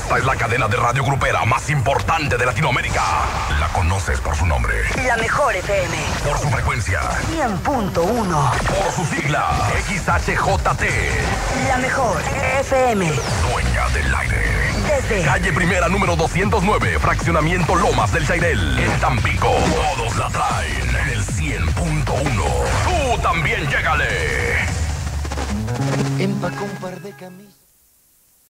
Esta es la cadena de radio grupera más importante de Latinoamérica. La conoces por su nombre. La Mejor FM. Por su frecuencia. 100.1. Por su sigla. XHJT. La Mejor FM. Dueña del aire. Desde Calle Primera número 209, Fraccionamiento Lomas del Chairel, en Tampico. Todos la traen en el 100.1. Tú también llégale. Empacó un par de camisas.